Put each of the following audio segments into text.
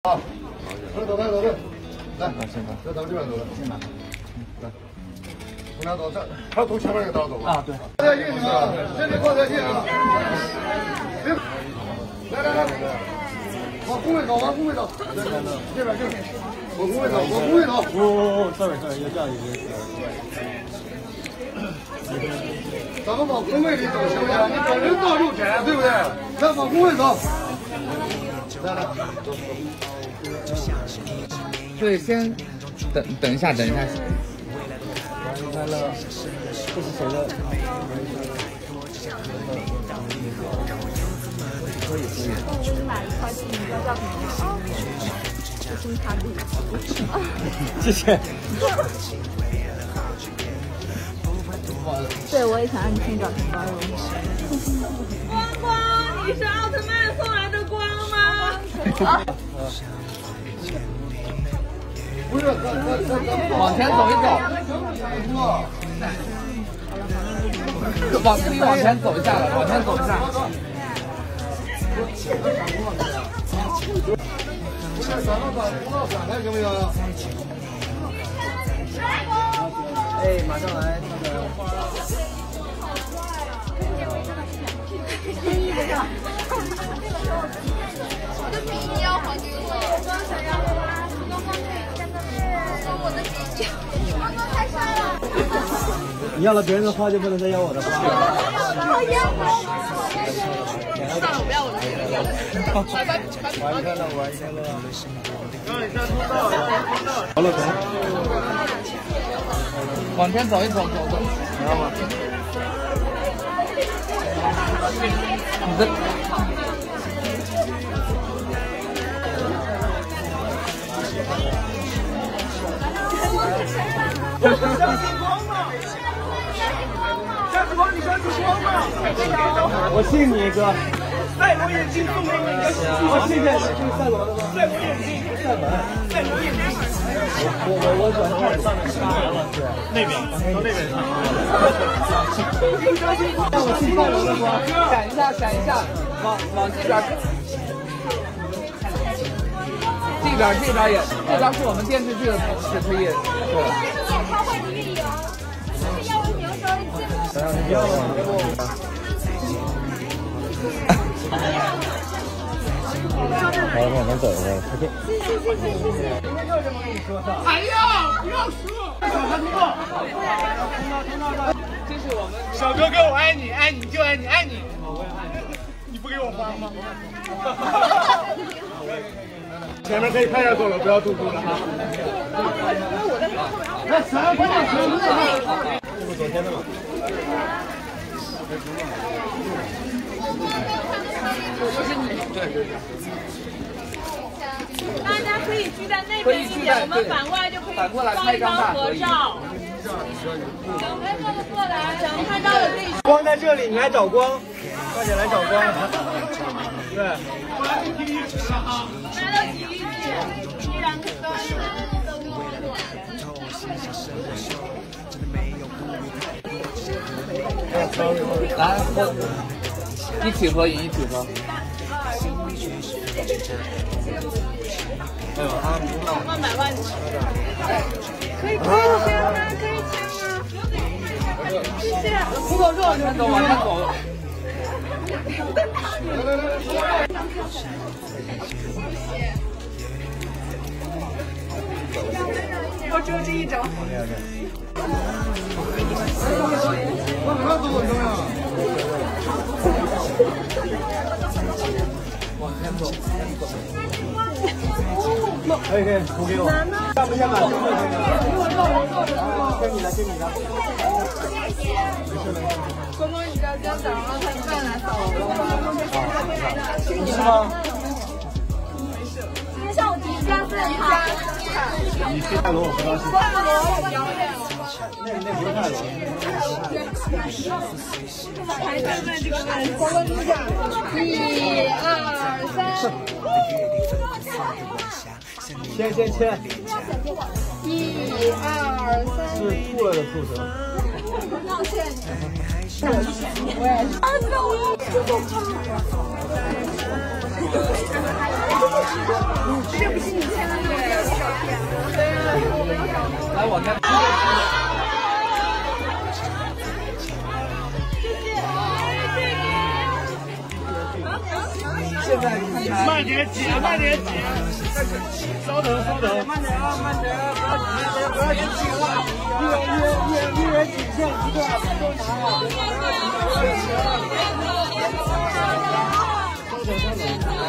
啊，快走，快走，来，这咱们这边走的，来，从哪走？这还是从前面那个道走吧？啊，对。再硬啊，身体靠再近啊！别，来，往空位走，往空位走，这边就是，往空位走，往空位走。哦，sorry，要这样一个。咱们往空位里走行不行？你本身道又窄，对不对？来，往空位走。来，走。 对，先等一下。生日快乐！这是谁的？可以。 我给你买一块记忆，叫什么？这是卡比。 谢谢。 对，我也想让你先找成包容。 光，你是奥特曼送来的光吗？ 不是， 往前走一走。可以往前走一下了，往前走一下。 不是，咱们把通道闪开行不行？ 哎，马上来， 我的鼻翼要还给我，我刚想要花，刚刚在那边，我的鼻翼，刚刚太帅了。 你要了别人的花，就不能再要我的花。 讨厌我。 算了，我不要我的。 玩开了。 好了， 往前走一走，知道吗？你的。我信你哥。 赛罗眼镜送给你一个喜剧。 我信这是赛罗的吗？ 赛罗眼镜，赛罗眼镜。 我转上面对， 那边，从那边上。 让我信赛罗的光，闪一下，往这边。这边也，这边是我们电视剧的同事可以做。 演唱会的运营，是要我牛手的节目。 好，往前走一下，快点。 哎呀，不要说！ 这是我们小哥哥，我爱你，爱你就爱你，爱你。你不给我花吗？前面可以开始走了，不要嘟嘟了哈。 来，闪，快点， 这不昨天的吗？就是你，对。 大家可以聚在那边一点，我们反过来就可以照一张合照。想拍照的过来，想拍照的可以。 光在这里，你来找光，快点来找光。对。 我来给体育指了啊。 来到体育指，你两个都是。 来，一起合影，一起合。哎呦啊！ 万百万可以签吗？可以签吗？谢谢。 不走，往前走，往前走。 我只有这一张。 往哪走行吗？ 往前走。 可以，图给我。 上不下马？跟你的。 刚刚你知道今天早上他饭来扫了。 你是吗？ 今天上午第一家饭哈。 你去泰罗，我不高兴。 泰罗表演了。 那不是泰罗。 还站在这个位置。1、2、3。 签。1、 2、3。 是吐了的吐是吧？ 道歉。 我也是。啊，那我要吃不胖。 这不是你签的那个照片吗？ 来，我看。现在慢点挤，慢点挤，稍等，稍等，慢点啊，慢点啊，不要挤了，一人仅限一个，都拿了，不要挤了。稍等，稍等，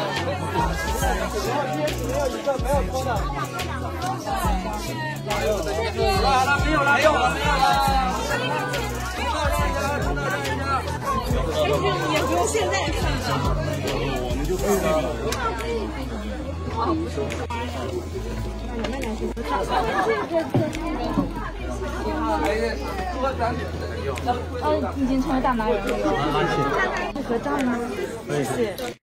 没有一个没有偷的。来了，没有了，没有了，没有了。 也不用现在看了。 我们就可以了。 已经成为大男人了。合照吗？谢谢。